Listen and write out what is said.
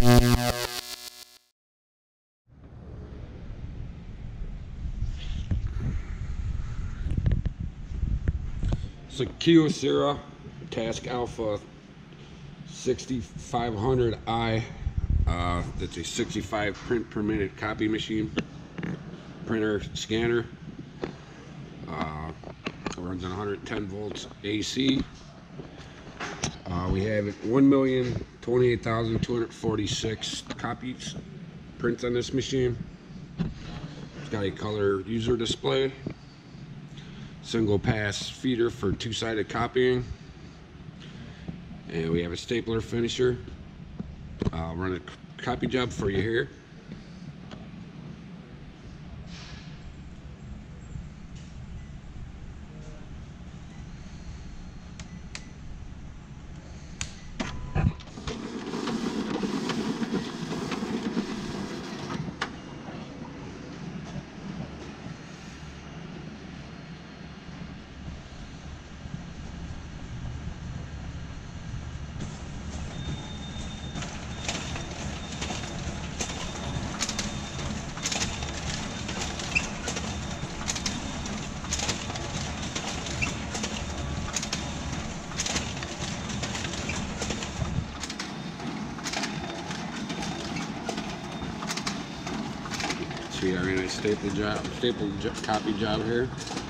It's a Kyocera TASKalfa 6500i. That's a 65 print per minute copy machine, printer, scanner. Runs on 110 volts AC. We have 1,028,246 copies prints on this machine. It's got a color user display, single pass feeder for two-sided copying, and we have a stapler finisher. I'll run a copy job for you here. So we are in a staple copy job here.